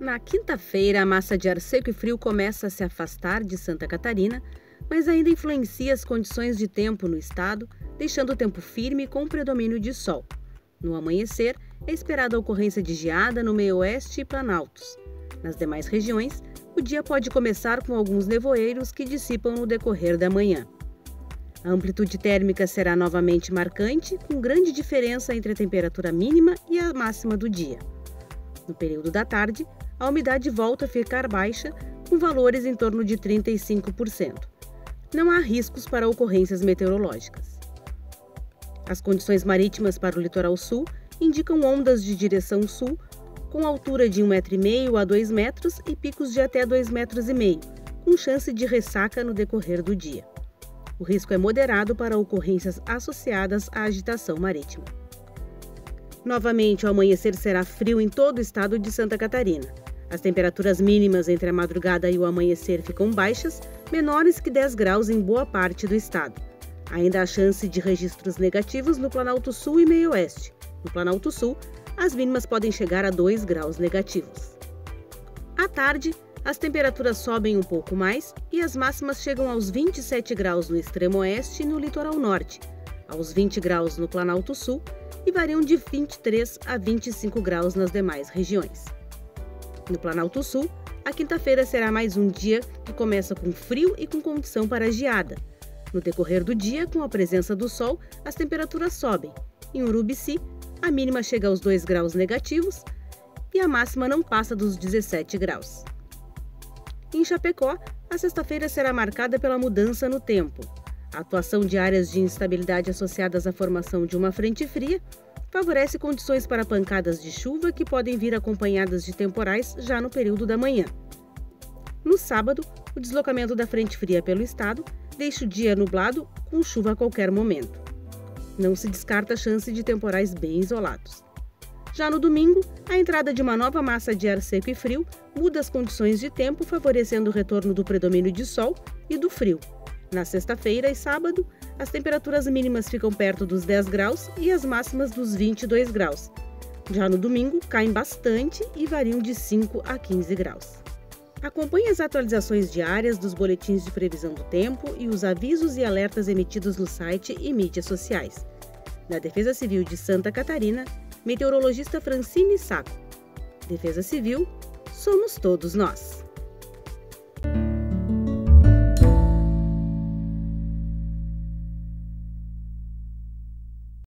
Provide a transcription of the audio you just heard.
Na quinta-feira, a massa de ar seco e frio começa a se afastar de Santa Catarina, mas ainda influencia as condições de tempo no estado, deixando o tempo firme com predomínio de sol. No amanhecer, é esperada a ocorrência de geada no meio-oeste e planaltos. Nas demais regiões, o dia pode começar com alguns nevoeiros que dissipam no decorrer da manhã. A amplitude térmica será novamente marcante, com grande diferença entre a temperatura mínima e a máxima do dia. No período da tarde, a umidade volta a ficar baixa, com valores em torno de 35%. Não há riscos para ocorrências meteorológicas. As condições marítimas para o litoral sul indicam ondas de direção sul, com altura de 1,5 m a 2 metros e picos de até 2,5 metros, com chance de ressaca no decorrer do dia. O risco é moderado para ocorrências associadas à agitação marítima. Novamente, o amanhecer será frio em todo o estado de Santa Catarina. As temperaturas mínimas entre a madrugada e o amanhecer ficam baixas, menores que 10 graus em boa parte do estado. Ainda há chance de registros negativos no Planalto Sul e Meio-Oeste. No Planalto Sul, as mínimas podem chegar a 2 graus negativos. À tarde, as temperaturas sobem um pouco mais e as máximas chegam aos 27 graus no extremo oeste e no litoral norte, aos 20 graus no Planalto Sul e variam de 23 a 25 graus nas demais regiões. No Planalto Sul, a quinta-feira será mais um dia que começa com frio e com condição para geada. No decorrer do dia, com a presença do sol, as temperaturas sobem. Em Urubici, a mínima chega aos 2 graus negativos e a máxima não passa dos 17 graus. Em Chapecó, a sexta-feira será marcada pela mudança no tempo. A atuação de áreas de instabilidade associadas à formação de uma frente fria favorece condições para pancadas de chuva que podem vir acompanhadas de temporais já no período da manhã. No sábado, o deslocamento da frente fria pelo estado deixa o dia nublado com chuva a qualquer momento. Não se descarta a chance de temporais bem isolados. Já no domingo, a entrada de uma nova massa de ar seco e frio muda as condições de tempo, favorecendo o retorno do predomínio de sol e do frio. Na sexta-feira e sábado, as temperaturas mínimas ficam perto dos 10 graus e as máximas dos 22 graus. Já no domingo, caem bastante e variam de 5 a 15 graus. Acompanhe as atualizações diárias dos boletins de previsão do tempo e os avisos e alertas emitidos no site e mídias sociais. Da Defesa Civil de Santa Catarina, meteorologista Francine Sacco. Defesa Civil, somos todos nós.